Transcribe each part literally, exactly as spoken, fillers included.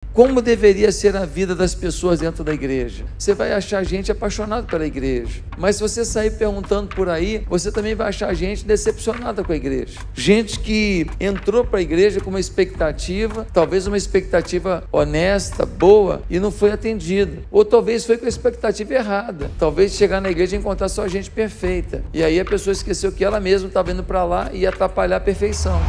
Como deveria ser a vida das pessoas dentro da igreja? Você vai achar gente apaixonada pela igreja, mas se você sair perguntando por aí, você também vai achar gente decepcionada com a igreja. Gente que entrou para a igreja com uma expectativa, talvez uma expectativa honesta, boa, e não foi atendida. Ou talvez foi com a expectativa errada. Talvez chegar na igreja e encontrar só gente perfeita. E aí a pessoa esqueceu que ela mesma estava indo para lá e ia atrapalhar a perfeição.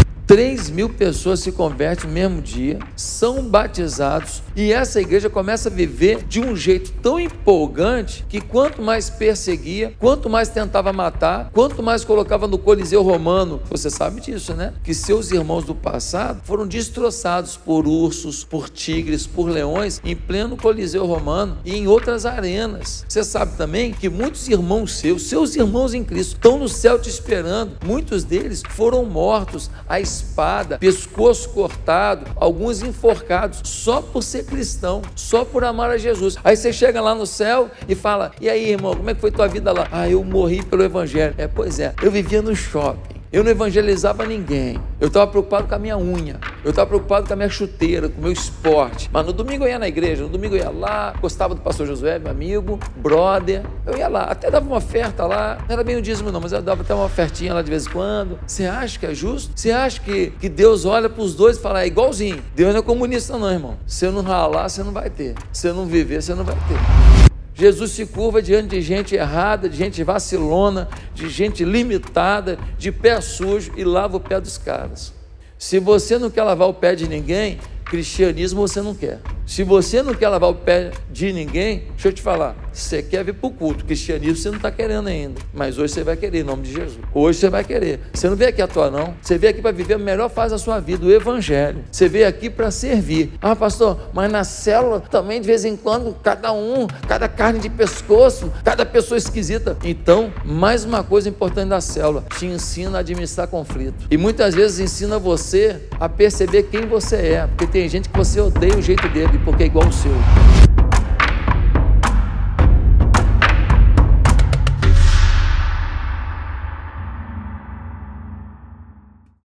três mil pessoas se convertem no mesmo dia, são batizados, e essa igreja começa a viver de um jeito tão empolgante que quanto mais perseguia, quanto mais tentava matar, quanto mais colocava no Coliseu Romano, você sabe disso, né? Que seus irmãos do passado foram destroçados por ursos, por tigres, por leões, em pleno Coliseu Romano e em outras arenas. Você sabe também que muitos irmãos seus, seus irmãos em Cristo, estão no céu te esperando. Muitos deles foram mortos à espada, pescoço cortado, alguns enforcados, só por ser cristão, só por amar a Jesus. Aí você chega lá no céu e fala: e aí, irmão, como é que foi tua vida lá? Ah, eu morri pelo evangelho. É, pois é, eu vivia no shopping, eu não evangelizava ninguém, eu estava preocupado com a minha unha, eu estava preocupado com a minha chuteira, com o meu esporte. Mas no domingo eu ia na igreja, no domingo eu ia lá, gostava do pastor Josué, meu amigo, brother, eu ia lá, até dava uma oferta lá, não era bem o dízimo não, mas eu dava até uma ofertinha lá de vez em quando. Você acha que é justo? Você acha que, que Deus olha para os dois e fala: é igualzinho? Deus não é comunista não, irmão. Se eu não ralar, você não vai ter. Se eu não viver, você não vai ter. Jesus se curva diante de gente errada, de gente vacilona, de gente limitada, de pé sujo, e lava o pé dos caras. Se você não quer lavar o pé de ninguém, cristianismo você não quer. Se você não quer lavar o pé de ninguém, deixa eu te falar, você quer vir para o culto, cristianismo você não está querendo ainda, mas hoje você vai querer, em nome de Jesus. Hoje você vai querer. Você não veio aqui à toa não, você veio aqui para viver a melhor fase da sua vida, o evangelho. Você veio aqui para servir. Ah, pastor, mas na célula também de vez em quando, cada um, cada carne de pescoço, cada pessoa esquisita. Então, mais uma coisa importante da célula, te ensina a administrar conflito. E muitas vezes ensina você a perceber quem você é, porque tem gente que você odeia o jeito dele, porque é igual ao seu.